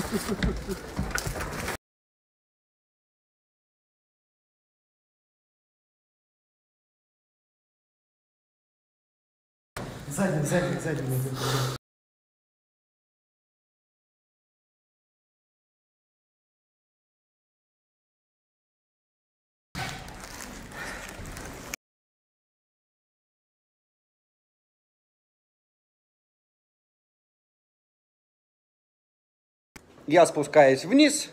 Задний. Я спускаюсь вниз.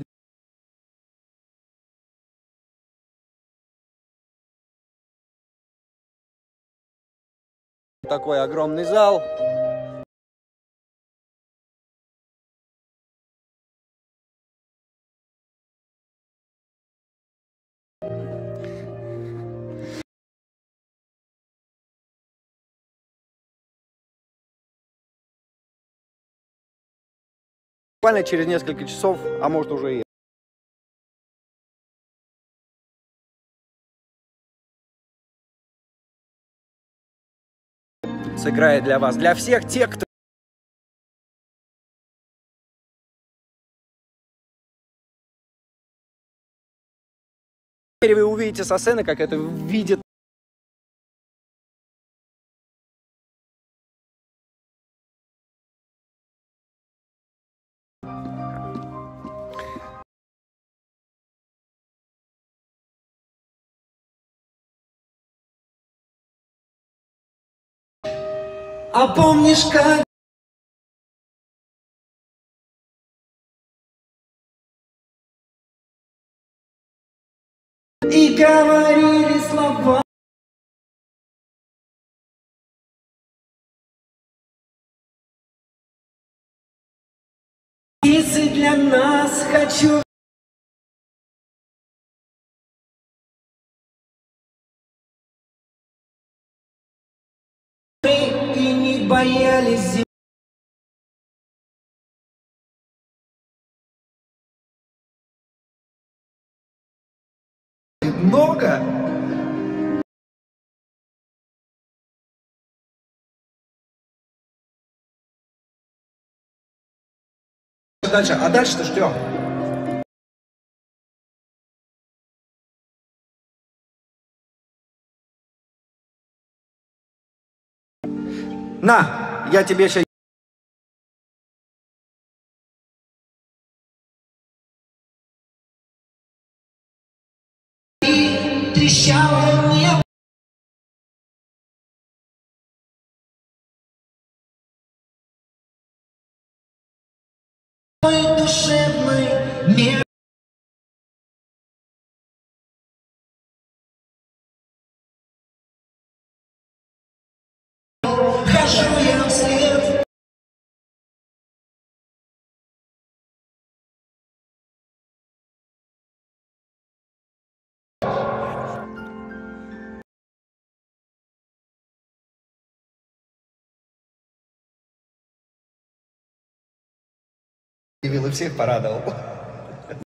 Такой огромный зал. Буквально через несколько часов, а может уже и сыграет для вас, для всех тех, кто теперь вы увидите со сцены, как это видит. А помнишь, как и говорили слова? Если для нас хочу. И не боялись. Много? Дальше, а дальше-то ждем. На, я тебе сейчас... И трещало небо. Душевный мир. Хожу я вслед. И всех порадовал.